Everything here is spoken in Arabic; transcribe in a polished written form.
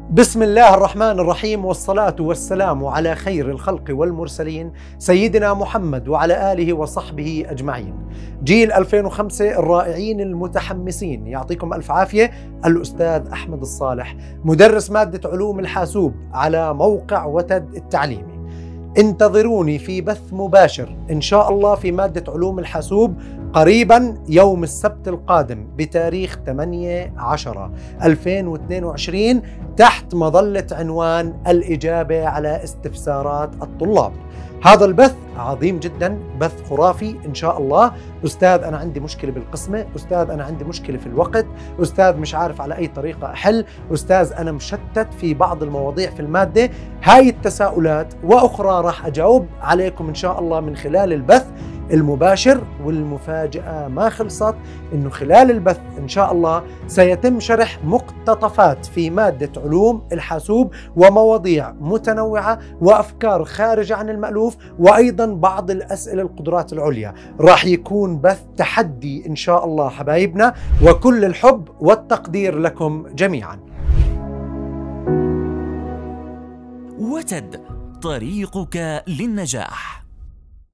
بسم الله الرحمن الرحيم، والصلاة والسلام على خير الخلق والمرسلين سيدنا محمد وعلى آله وصحبه أجمعين. جيل 2005 الرائعين المتحمسين، يعطيكم ألف عافية. الأستاذ أحمد الصالح، مدرس مادة علوم الحاسوب على موقع وتد التعليمي. انتظروني في بث مباشر إن شاء الله في مادة علوم الحاسوب قريبا يوم السبت القادم بتاريخ 8/10/2022 تحت مظلة عنوان الإجابة على استفسارات الطلاب. هذا البث عظيم جدا، بث خرافي إن شاء الله. أستاذ أنا عندي مشكلة بالقسمة، أستاذ أنا عندي مشكلة في الوقت، أستاذ مش عارف على أي طريقة أحل، أستاذ أنا مشتت في بعض المواضيع في المادة. هاي التساؤلات وأخرى راح أجاوب عليكم إن شاء الله من خلال البث المباشر. والمفاجأة ما خلصت، إنه خلال البث إن شاء الله سيتم شرح مقتطفات في مادة علوم الحاسوب ومواضيع متنوعة وأفكار خارجة عن المألوف، وأيضا بعض الأسئلة القدرات العليا. راح يكون بث تحدي إن شاء الله حبايبنا، وكل الحب والتقدير لكم جميعا. وتد، طريقك للنجاح.